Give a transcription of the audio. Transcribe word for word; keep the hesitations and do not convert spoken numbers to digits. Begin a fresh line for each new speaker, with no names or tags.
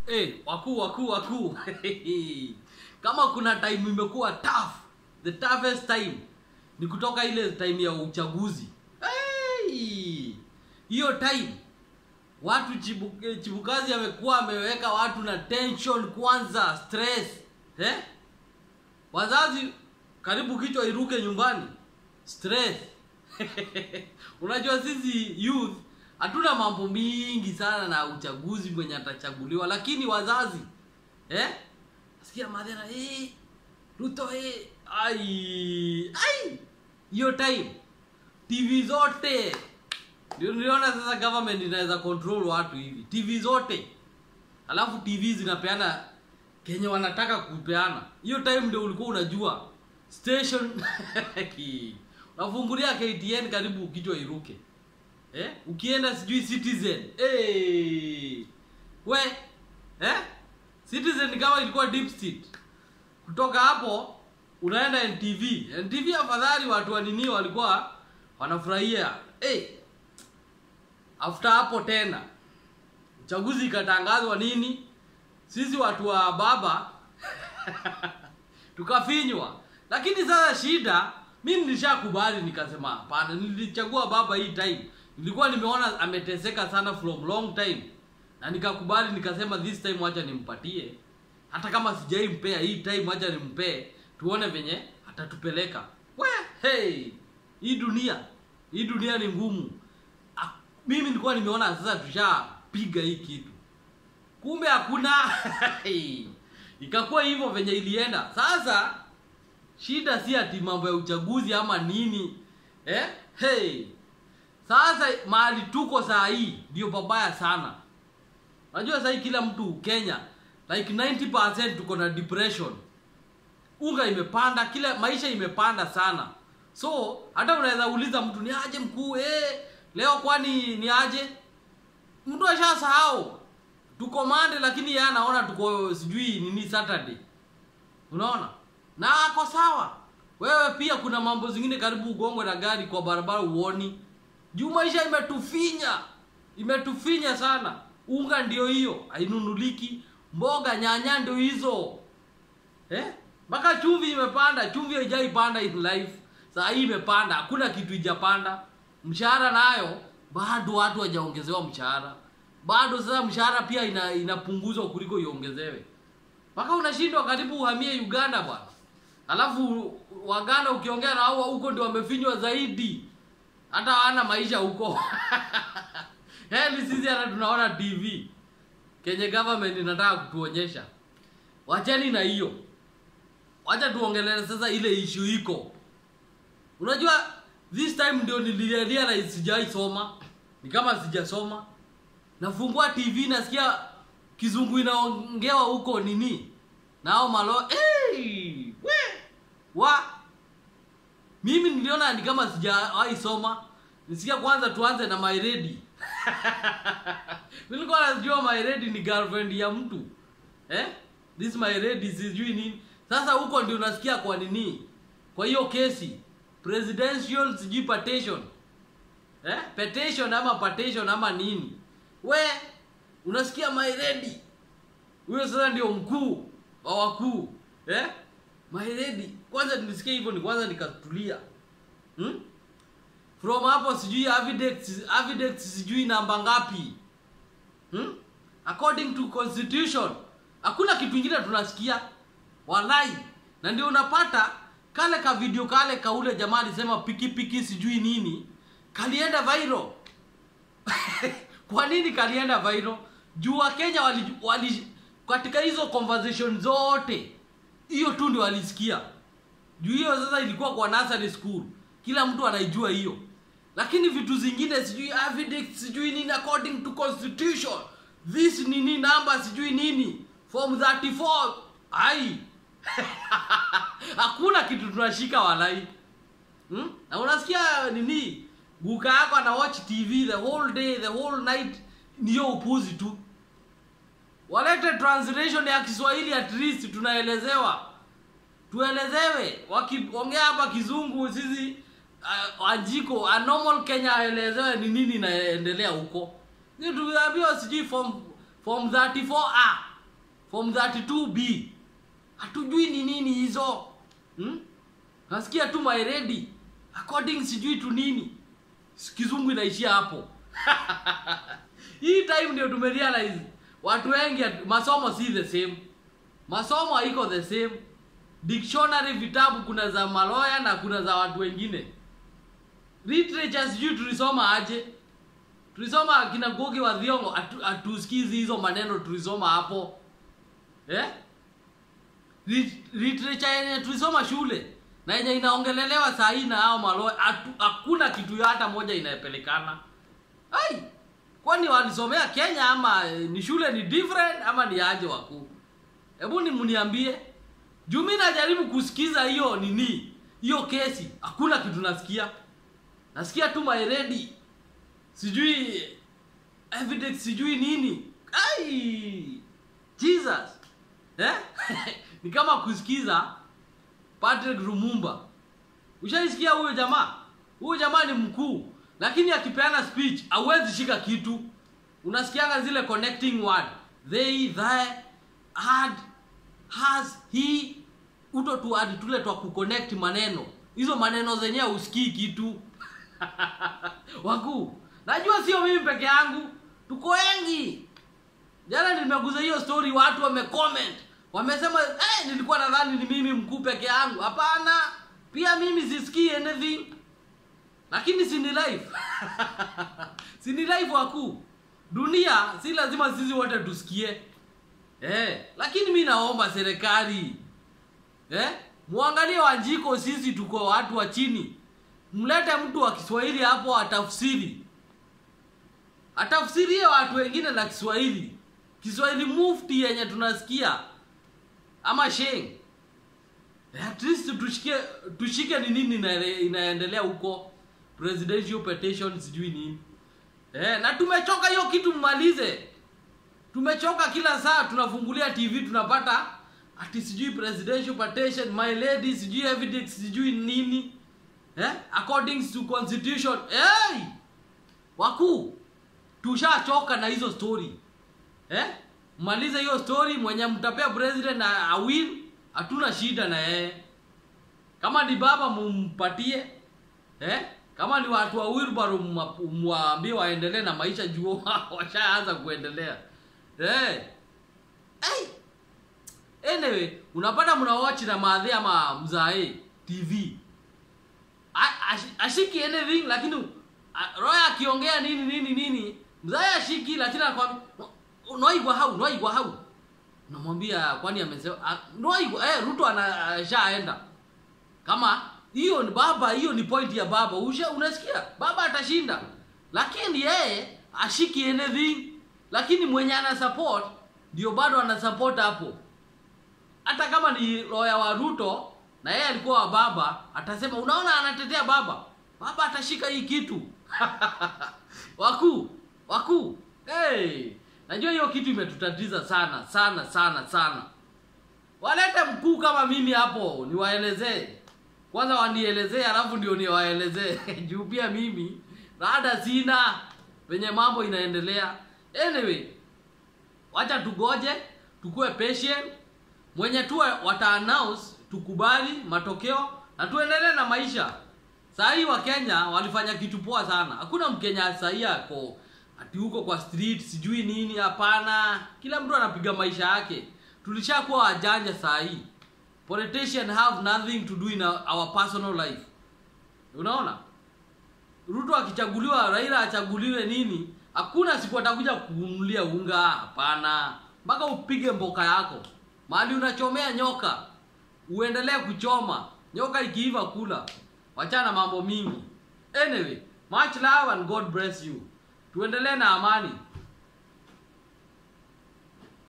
Eh, wakuu wakuu wakuu. Kama kuna time imekuwa tough, the toughest time ni kutoka ile time ya uchaguzi. Hey! Hiyo time watu chibuke, chibukazi amekuwa ameweka watu na tension kwanza, stress. Eh? Wazazi karibu kichwa iruke nyumbani. Stress. Unajua sisi youth hatuna mambo mingi sana na uchaguzi mwenye atachaguliwa, lakini wazazi eh sikia madhara eh Ruto eh ai ai hiyo time T V zote ndio niliona sasa government inaweza control watu hivi. T V zote alafu T V zinapeana Kenya wanataka kupeana. Hiyo time ndio ulikuwa unajua station unafungulia K T N karibu kichwa iruke. Eh? Ukienda sijui Citizen. Eh! We, eh? Citizen kama ilikuwa deep state. Kutoka hapo unaenda N T V. N T V afadhali watu wa nini walikuwa wanafurahia. Eh! After hapo tena uchaguzi ikatangazwa nini? Sisi watu wa baba tukafinywa. Lakini sasa shida mimi nilishakubali nikasema hapana, nilichagua baba hii time. Nilikuwa nimeona ameteseka sana from long time. Na nikakubali nikasema this time acha nimpatie. Hata kama sijaimpea hii time acha nimpe. Tuone venye atatupeleka. We, hey, hii dunia, hii dunia ni ngumu. Mimi nilikuwa nimeona sasa tushapiga hii kitu. Kumbe hakuna. Ikakuwa hivyo venye ilienda. Sasa shida si ati mambo ya uchaguzi ama nini. Eh? Hey. Sasa mahali tuko saa hii ndio babaya sana. Unajua sasa kila mtu Kenya like ninety percent tuko na depression. Unga imepanda, kila maisha imepanda sana. So hata unaweza uliza mtu ni aje mkuu eh leo kwani ni aje? Mtu ashasahau. Tuko Monday lakini yeye anaona tuko sijui nini Saturday. Unaona? Na ako sawa. Wewe pia kuna mambo zingine karibu ugongwe na gari kwa barabara uoni. Juu maisha imetufinya. Imetufinya sana. Unga ndio hiyo, hainunuliki. Mboga nyanya ndio hizo. Eh? Mpaka chumvi imepanda, chumvi haijaipanda in life. Sasa hii imepanda, hakuna kitu ijapanda. Mshahara nayo bado watu hawajaongezewa mshahara. Bado sasa mshahara pia ina, inapunguzwa kuliko iongezewe. Mpaka unashindwa karibu uhamie Uganda bwana. Alafu Waganda ukiongea na hao huko ndio wamefinywa zaidi. Hata hawana maisha huko. Heli sisi hata tunaona T V. Kenya government inataka kutuonyesha. Wacheni na hiyo. Wacha tuongelee sasa ile issue iko. Unajua this time ndio nilirealize sijai soma. Ni kama sijasoma. Nafungua T V nasikia kizungu inaongewa huko nini? Nao malo eh we wa mimi niliona ni kama sijawahi soma. Nisikia kwanza tuanze na my ready. Nilikuwa najua my ready ni girlfriend ya mtu. Eh? This my ready sijui nini. Sasa huko ndio unasikia kwa nini? Kwa hiyo kesi presidential sijui petition. Eh? Petition ama petition ama nini? We unasikia my ready. Huyo sasa ndio mkuu wa wakuu. Eh? My ready. Kwanza nilisikia hivyo ni kwanza nikatulia. Hmm? From hapo sijui evidence evidence sijui namba ngapi. Hmm? According to constitution. Hakuna kitu kingine tunasikia. Wallahi. Na ndio unapata kale ka video kale kaule jamaa alisema piki piki sijui nini. Kalienda viral. Kwa nini kalienda viral? Juu wa Kenya wali, wali katika hizo conversation zote hiyo tu ndio walisikia. Juu hiyo sasa ilikuwa kwa nursery school. Kila mtu anaijua hiyo. Lakini vitu zingine sijui evidence sijui nini according to constitution. This nini number sijui nini. Form thirty-four. Ai. Hakuna kitu tunashika walai. Hmm? Na unasikia nini? Buka yako ana watch T V the whole day, the whole night. Niyo upuzi tu. Walete translation ya Kiswahili at least tunaelezewa. Tuelezewe. Wakiongea hapa kizungu sisi uh, ajiko a normal Kenya aelezewe ni nini inaendelea huko. Ni tukiambiwa sijui form form thirty-four A. form thirty-two B. Hatujui ni nini hizo. Hmm? Nasikia tu my ready. According sijui tu nini. Kizungu inaishia hapo. Hii time ndio tumerealize watu wengi masomo si the same. Masomo haiko the same. Dictionary vitabu kuna za maloya na kuna za watu wengine. Literature sijui tulisoma aje. Tulisoma kina Ngugi wa Thiong'o atusikizi hizo maneno tulisoma hapo. Eh? Literature yenye tulisoma shule na yenye inaongelelewa saa hii na hao maloya hakuna kitu hata moja inayepelekana. Ai, kwani walisomea Kenya ama ni shule ni different ama ni aje wakuu? Hebu ni mniambie. Juu mimi najaribu kusikiza hiyo nini? Hiyo kesi, hakuna kitu nasikia. Nasikia tu my ready. Sijui evidence sijui nini. Ai! Jesus. Eh? Ni kama kusikiza Patrick Lumumba. Ushaisikia huyo jamaa? Huyo jamaa ni mkuu, lakini akipeana speech hauwezi shika kitu. Unasikianga zile connecting word. They, they, had, has, he, uto tu hadi tule tu kuconnect maneno. Hizo maneno zenyewe usikii kitu. Wakuu, najua sio mimi peke yangu, tuko wengi. Jana nimeguza hiyo story, watu wamecomment. Wamesema eh, nilikuwa nadhani ni mimi mkuu peke yangu. Hapana, pia mimi sisikii anything. Lakini si ni live. Si ni live wakuu. Dunia si lazima sisi wote tusikie. Eh, lakini mimi naomba serikali eh, muangalie Wanjiko, sisi tuko watu wa chini. Mlete mtu wa Kiswahili hapo atafsiri. Atafsirie watu wengine na Kiswahili. Kiswahili mufti yenye tunasikia. Ama sheng. At least tushike tushike ni nini inaendelea huko. Presidential petition sijui nini. Eh, na tumechoka hiyo kitu mmalize. Tumechoka kila saa tunafungulia T V tunapata ati sijui presidential petition, my lady sijui evidence sijui nini. Eh, according to constitution. Hey! Wakuu, tushachoka na hizo story. Eh? Maliza hiyo story, mwenye mtapea president na awin, hatuna shida na yeye. Kama ni baba mumpatie. Eh? Kama ni watu wa wheelbarrow muambie waendelee na maisha juu washaanza kuendelea. Eh. Hey. Anyway, unapata mna watch na maadhi ama mzae T V. Ashiki anything lakini roya akiongea nini nini nini, mzae ashiki lakini anakwambia noigwa hau noigwa hau. Namwambia kwani amesema noigwa eh Ruto anashaenda. Kama hiyo ni baba, hiyo ni point ya baba. Usha unasikia? Baba atashinda. Lakini yeye ashiki anything, lakini mwenye ana support ndio bado ana support hapo. Hata kama ni lawyer wa Ruto na yeye alikuwa wa baba, atasema unaona anatetea baba. Baba atashika hii kitu. Wakuu, wakuu. Hey, najua hiyo kitu imetutatiza sana, sana, sana, sana. Walete mkuu kama mimi hapo, niwaelezee. Kwanza wanielezee alafu ndio niwaelezee. Juu pia mimi rada sina venye mambo inaendelea. Anyway, wacha tugoje, tukue patient. Mwenye tu wata announce tukubali matokeo na tuendelee na maisha. Saa hii wa Kenya walifanya kitu poa sana. Hakuna Mkenya saa hii yako ati huko kwa street sijui nini, hapana. Kila mtu anapiga maisha yake. Tulishakuwa wajanja saa hii. Politicians have nothing to do in our personal life. Unaona? Ruto akichaguliwa, Raila achaguliwe nini, hakuna siku atakuja kununulia unga, hapana. Mpaka upige mboka yako. Mahali unachomea nyoka, uendelee kuchoma. Nyoka ikiiva kula. Wachana mambo mingi. Anyway, much love and God bless you. Tuendelee na amani.